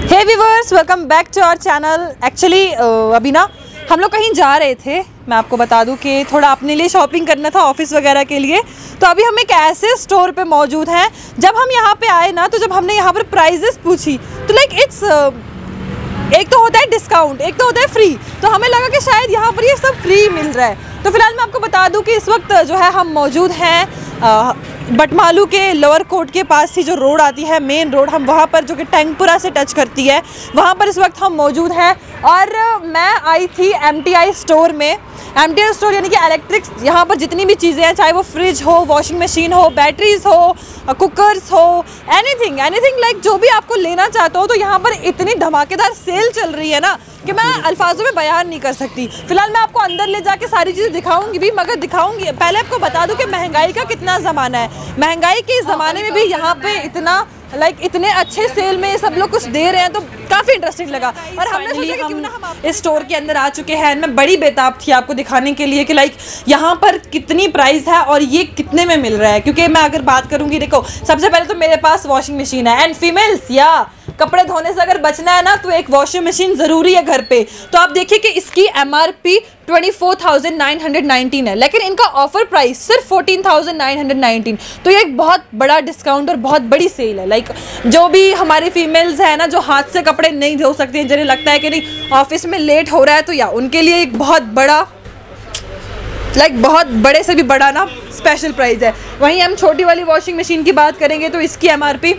Hey viewers, welcome back to our channel. Actually अभी ना हम लोग कहीं जा रहे थे। मैं आपको बता दूं कि थोड़ा अपने लिए शॉपिंग करना था ऑफिस वगैरह के लिए। तो अभी हम एक ऐसे स्टोर पे मौजूद हैं। जब हम यहाँ पे आए ना, तो जब हमने यहाँ पर प्राइजेस पूछी तो लाइक इट्स एक तो होता है डिस्काउंट, एक तो होता है फ्री। तो हमें लगा कि शायद यहाँ पर ये सब फ्री मिल रहा है। तो फिलहाल मैं आपको बता दूं कि इस वक्त जो है हम मौजूद हैं बटमालू के लोअर कोर्ट के पास ही जो रोड आती है, मेन रोड, हम वहाँ पर, जो कि टैंकपुरा से टच करती है, वहाँ पर इस वक्त हम मौजूद हैं। और मैं आई थी MTI स्टोर में। MTI स्टोर यानी कि इलेक्ट्रिक्स, यहाँ पर जितनी भी चीज़ें हैं, चाहे वो फ्रिज हो, वॉशिंग मशीन हो, बैटरीज हो, कुकर्स हो, एनीथिंग लाइक जो भी आपको लेना चाहते हो, तो यहाँ पर इतनी धमाकेदार सेल चल रही है ना कि मैं अल्फाजों में बयान नहीं कर सकती। फिलहाल मैं आपको अंदर ले जाके सारी चीज़ें दिखाऊंगी भी, मगर दिखाऊंगी पहले आपको बता दूं कि महंगाई का कितना ज़माना है। महंगाई के ज़माने में भी यहाँ पे इतना इतने अच्छे सेल में सब लोग कुछ दे रहे हैं, तो काफ़ी इंटरेस्टिंग लगा। और हमने सोचा कि क्यों ना हम इस स्टोर के अंदर आ चुके हैं। मैं बड़ी बेताब थी आपको दिखाने के लिए कि लाइक यहाँ पर कितनी प्राइस है और ये कितने में मिल रहा है। क्योंकि मैं अगर बात करूँगी, देखो सबसे पहले तो मेरे पास वॉशिंग मशीन है, एंड फीमेल्स या कपड़े धोने से अगर बचना है ना, तो एक वॉशिंग मशीन ज़रूरी है घर पे। तो आप देखिए कि इसकी MRP 24,919 है, लेकिन इनका ऑफर प्राइस सिर्फ 14,919। तो ये एक बहुत बड़ा डिस्काउंट और बहुत बड़ी सेल है। लाइक जो भी हमारी फीमेल्स हैं ना, जो हाथ से कपड़े नहीं धो सकती हैं, जिन्हें लगता है कि नहीं ऑफिस में लेट हो रहा है, तो या उनके लिए एक बहुत बड़ा, बहुत बड़े से भी बड़ा ना स्पेशल प्राइस है। वहीं हम छोटी वाली वॉशिंग मशीन की बात करेंगे तो इसकी MRP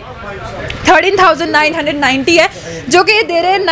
13,990 है, जो कि ये दे रहे हैं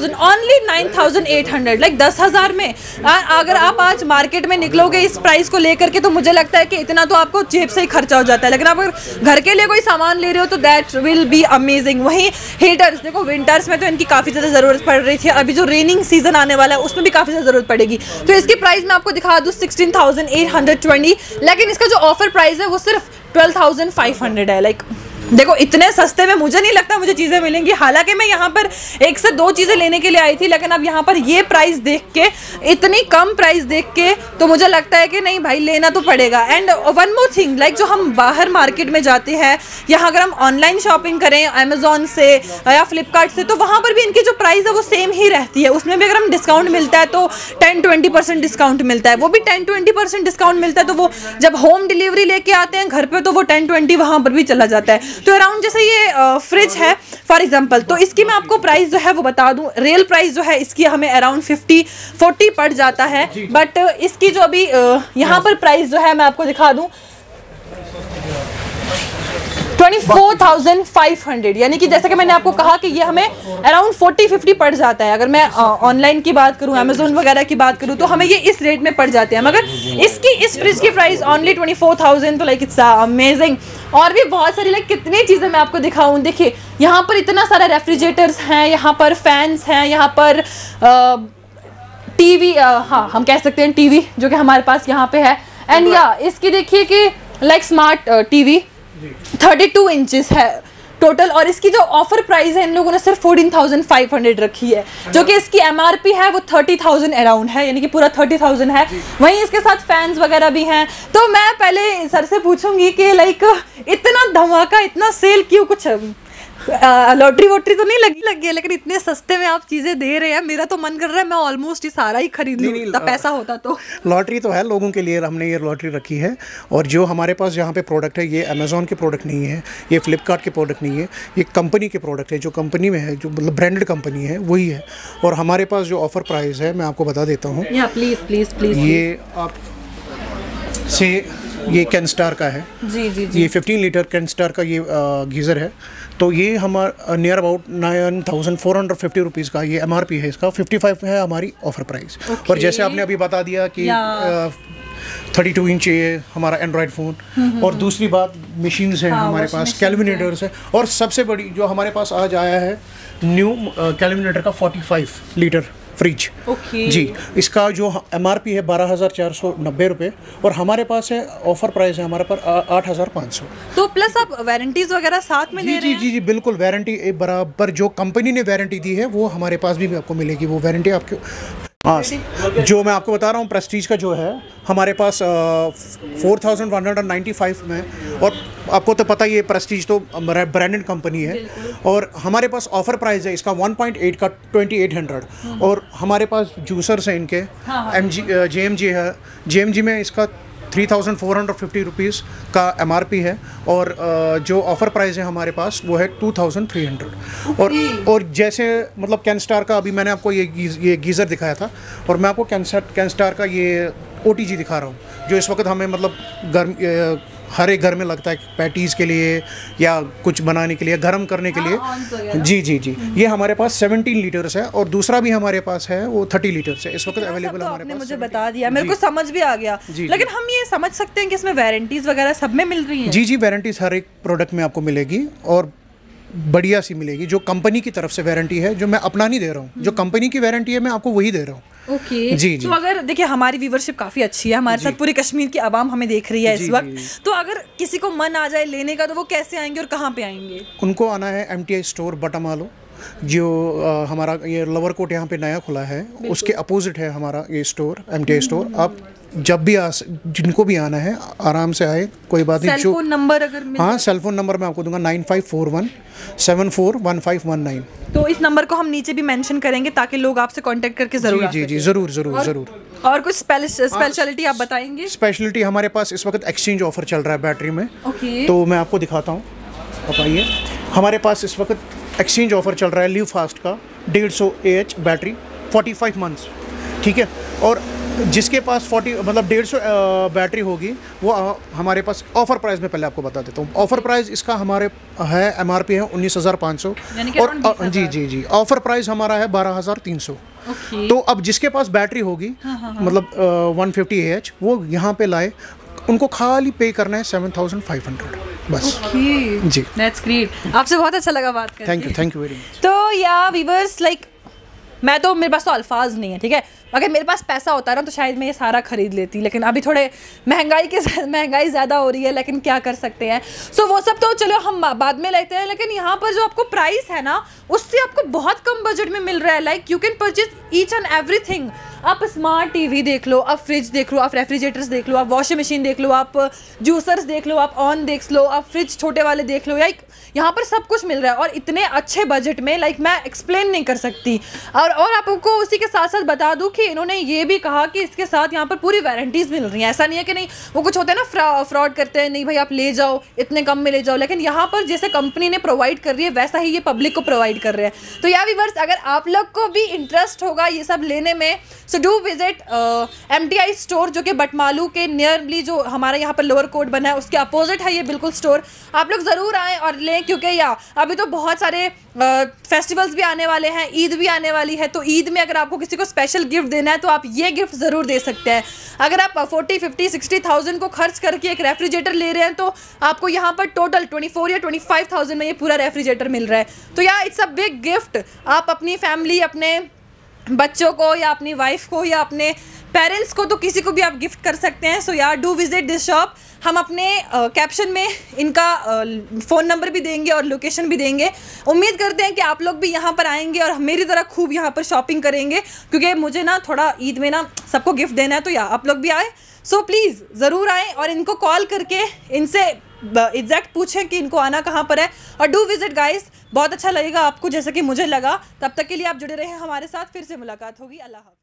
9,800, लाइक 10,000 में। अगर आप आज मार्केट में निकलोगे इस प्राइस को लेकर के, तो मुझे लगता है कि इतना तो आपको जेब से ही खर्चा हो जाता है। लेकिन आप अगर घर के लिए कोई सामान ले रहे हो तो दैट विल बी अमेजिंग। वहीं हीटर्स, देखो विंटर्स में तो इनकी काफ़ी ज़्यादा ज़रूरत पड़ रही थी, अभी जो रेनिंग सीजन आने वाला है उसमें भी काफ़ी ज़्यादा ज़रूरत पड़ेगी। तो इसकी प्राइस मैं आपको दिखा दूँ 16,820, लेकिन इसका जो ऑफर प्राइस है वो सिर्फ 12,500 है। लाइक देखो इतने सस्ते में मुझे नहीं लगता मुझे चीज़ें मिलेंगी। हालांकि मैं यहाँ पर 1 से 2 चीज़ें लेने के लिए आई थी, लेकिन अब यहाँ पर ये प्राइस देख के, इतनी कम प्राइस देख के, तो मुझे लगता है कि नहीं भाई लेना तो पड़ेगा। And one more thing, like जो हम बाहर मार्केट में जाते हैं, यहाँ अगर हम ऑनलाइन शॉपिंग करें अमेजोन से या फ्लिपकार्ट से, तो वहाँ पर भी इनकी जो प्राइस है वो सेम ही रहती है। उसमें भी अगर हम डिस्काउंट मिलता है तो 10-20% डिस्काउंट मिलता है, वो भी 10-20% डिस्काउंट मिलता है। तो वो जब होम डिलीवरी लेके आते हैं घर पर, तो वो 10-20 वहाँ पर भी चला जाता है। तो अराउंड जैसे ये फ्रिज है फॉर एग्जांपल, तो इसकी मैं आपको प्राइस जो है वो बता दूं, रियल प्राइस जो है इसकी हमें अराउंड 50-40 पड़ जाता है। बट इसकी जो अभी यहाँ पर प्राइस जो है मैं आपको दिखा दूं 24,500, यानी कि जैसे कि मैंने आपको कहा कि ये हमें अराउंड 40-50 पड़ जाता है। अगर मैं ऑनलाइन की बात करूं, अमेजोन वगैरह की बात करूं, तो हमें ये इस रेट में पड़ जाते हैं। मगर इसकी इस फ्रिज की प्राइस ओनली 24,000, तो लाइक इट्स अमेजिंग। और भी बहुत सारी लाइक कितनी चीज़ें मैं आपको दिखाऊं। देखिए यहाँ पर इतना सारा रेफ्रिजरेटर्स हैं, यहाँ पर फैंस हैं, यहाँ पर टीवी, हाँ हम कह सकते हैं टीवी, जो कि हमारे पास यहाँ पे है। एंड या इसकी देखिए कि लाइक स्मार्ट टीवी 32 इंचेस है टोटल। और इसकी जो ऑफर प्राइस है इन लोगों ने सिर्फ 14,500 रखी है, जो कि इसकी MRP है वो 30,000 अराउंड है, यानी कि पूरा 30,000 है। वहीं इसके साथ फैंस वगैरह भी हैं। तो मैं पहले सर से पूछूंगी कि लाइक इतना धमाका, इतना सेल क्यों? कुछ लॉटरी वोटरी तो नहीं लगी है, लेकिन इतने सस्ते में आप चीज़ें दे रहे हैं, मेरा तो मन कर रहा है मैं ऑलमोस्ट ये सारा ही खरीद लूँ, इतना पैसा होता तो। लॉटरी तो है लोगों के लिए, हमने ये लॉटरी रखी है। और जो हमारे पास यहाँ पे प्रोडक्ट है, ये अमेज़ॉन के प्रोडक्ट नहीं है, ये फ्लिपकार्ट के प्रोडक्ट नहीं है, ये कंपनी के प्रोडक्ट है। जो कंपनी में है, जो मतलब ब्रांडेड कंपनी है, वही है। और हमारे पास जो ऑफ़र प्राइस है मैं आपको बता देता हूँ। Please please please. ये आप से ये कैनस्टार का है जी जी जी। ये 15 लीटर कैनस्टार का ये गीज़र है। तो ये हमारा नियर अबाउट 9,450 रुपीज़ का ये MRP है। इसका 55 है हमारी ऑफ़र प्राइस। और जैसे आपने अभी बता दिया कि 32 इंच ये हमारा एंड्रॉयड फ़ोन। और दूसरी बात मशीन्स हैं, हमारे पास कैलविनेटर्स है। और सबसे बड़ी जो हमारे पास आज आया है न्यू कैलविनेटर का 45 लीटर फ्रिज। जी, इसका जो MRP है 12,490 रुपये, और हमारे पास है ऑफर प्राइस है हमारे पर 8,500। तो प्लस आप वारंटीज वगैरह साथ में दे रहे हैं? जी बिल्कुल, वारंटी बराबर जो कंपनी ने वारंटी दी है वो हमारे पास भी आपको मिलेगी। वो वारंटी आपको हाँ, जो मैं आपको बता रहा हूँ प्रेस्टीज का जो है हमारे पास 4195 में, और आपको तो पता ही है प्रेस्टीज तो ब्रांडेड कंपनी है, और हमारे पास ऑफर प्राइस है इसका 1.8 का 2800, और हमारे पास जूसर्स हैं इनके JMG है, JMG में इसका 3450 रुपीज़ का MRP है, और जो ऑफ़र प्राइस है हमारे पास वो है 2300। और जैसे मतलब कैनस्टार का अभी मैंने आपको ये गीज़र दिखाया था, और मैं आपको कैनस्टार का ये OTG दिखा रहा हूँ, जो इस वक्त हमें मतलब हर एक घर में लगता है पैटीज़ के लिए या कुछ बनाने के लिए, गर्म करने के लिए। जी जी जी, ये हमारे पास 17 लीटर्स है, और दूसरा भी हमारे पास है वो 30 लीटर्स है, इस वक्त अवेलेबल हमारे पास। मुझे बता दिया, मेरे को समझ भी आ गया, लेकिन हम ये समझ सकते हैं कि इसमें वारंटीज वगैरह सब में मिल रही हैं? जी जी, वारंटीज हर एक प्रोडक्ट में आपको मिलेगी, और बढ़िया सी मिलेगी। जो कंपनी की तरफ से वारंटी है, जो मैं अपना नहीं दे रहा हूँ, जो कंपनी की वारंटी है मैं आपको वही दे रहा हूँ। ओके जी जी। तो अगर देखिए हमारी व्यूवरशिप काफ़ी अच्छी है, हमारे साथ पूरी कश्मीर की आवाम हमें देख रही है इस वक्त, तो अगर किसी को मन आ जाए लेने का तो वो कैसे आएंगे और कहाँ पे आएंगे? उनको आना है MTI स्टोर बटामालो, जो हमारा ये लोअर कोर्ट यहाँ पे नया खुला है, उसके अपोजिट है हमारा ये स्टोर MTI स्टोर। आप जब भी जिनको भी आना है आराम से आए, कोई बात नहीं। सेल फोन नंबर अगर हाँ, सेल फोन नंबर मैं आपको दूंगा 9541741519। तो इस नंबर को हम नीचे भी मेंशन करेंगे ताकि लोग आपसे कांटेक्ट करके जरूर जी जी जरूर जरूर जरूर। और कुछ स्पेशलिटी आप बताएंगे? स्पेशलिटी हमारे पास इस वक्त एक्सचेंज ऑफर चल रहा है बैटरी में, तो मैं आपको दिखाता हूँ। आप आइए, हमारे पास इस वक्त एक्सचेंज ऑफर चल रहा है लिव फास्ट का 150 AH बैटरी 45 मंथ्स, ठीक है। और जिसके पास 150 बैटरी होगी वो हमारे पास ऑफर प्राइस में, पहले आपको बता देता हूँ ऑफर प्राइस इसका हमारे है MRP है 19,500, और जी जी जी ऑफर प्राइस हमारा है 12,300। तो अब जिसके पास बैटरी होगी मतलब 150 AH, वो यहाँ पे लाए, उनको खाली पे करना है 7,500 बस। जी, दैट्स ग्रेट। आपसे बहुत अच्छा लगा बात करके। Thank you very much. तो या व्यूअर्स, लाइक मेरे पास तो अल्फाज नहीं है, ठीक है। अगर मेरे पास पैसा होता ना तो शायद मैं ये सारा खरीद लेती, लेकिन अभी थोड़े महंगाई ज़्यादा हो रही है, लेकिन क्या कर सकते हैं। सो वो सब तो चलो हम बाद में लेते हैं, लेकिन यहाँ पर जो आपको प्राइस है ना उससे आपको बहुत कम बजट में मिल रहा है। Like you can purchase each and everything. आप स्मार्ट TV देख लो, आप फ्रिज देख लो, आप रेफ्रिजरेटर्स देख लो, आप वॉशिंग मशीन देख लो, आप जूसर्स देख लो, आप ऑन देख लो, आप फ्रिज छोटे वाले देख लो, लाइक यहाँ पर सब कुछ मिल रहा है, और इतने अच्छे बजट में, लाइक मैं एक्सप्लेन नहीं कर सकती। और आपको उसी के साथ साथ बता दूँ कि इन्होंने ये भी कहा कि इसके साथ यहाँ पर पूरी वारंटीज़ मिल रही हैं। ऐसा नहीं है कि नहीं, वो कुछ होते हैं ना फ्रॉड करते हैं, नहीं भाई आप ले जाओ इतने कम में ले जाओ, लेकिन यहाँ पर जैसे कंपनी ने प्रोवाइड कर रही है वैसा ही ये पब्लिक को प्रोवाइड कर रहे हैं। तो या व्यूअर्स, अगर आप लोग को भी इंटरेस्ट होगा ये सब लेने में, so do visit MTI store, जो कि बटमालू के नियरली जो हमारा यहाँ पर लोअर कोर्ट बना है उसके अपोजिट है ये बिल्कुल स्टोर। आप लोग ज़रूर आएँ और लें, क्योंकि या अभी तो बहुत सारे फेस्टिवल्स भी आने वाले हैं, ईद भी आने वाली है, तो ईद में अगर आपको किसी को स्पेशल गिफ्ट देना है तो आप ये गिफ्ट ज़रूर दे सकते हैं। अगर आप 40-50-60,000 को खर्च करके एक रेफ्रिजरेटर ले रहे हैं तो आपको यहाँ पर टोटल 24 या 25,000 में ये पूरा रेफ्रिजरेटर मिल रहा है। तो या इट्स अ बिग गिफ्ट। आप अपनी फैमिली, अपने बच्चों को या अपनी वाइफ को या अपने पेरेंट्स को, तो किसी को भी आप गिफ्ट कर सकते हैं। सो यार डू विजिट दिस शॉप। हम अपने कैप्शन में इनका फ़ोन नंबर भी देंगे और लोकेशन भी देंगे। उम्मीद करते हैं कि आप लोग भी यहाँ पर आएंगे और मेरी तरह खूब यहाँ पर शॉपिंग करेंगे, क्योंकि मुझे ना थोड़ा ईद में ना सबको गिफ्ट देना है, तो या आप लोग भी आए। सो प्लीज़ ज़रूर आएँ और इनको कॉल करके इनसे एग्जैक्ट पूछें कि इनको आना कहाँ पर है, और डू विजिट गाइस। बहुत अच्छा लगेगा आपको जैसे कि मुझे लगा। तब तक के लिए आप जुड़े रहें हमारे साथ, फिर से मुलाकात होगी। अल्लाह हाफ़िज़।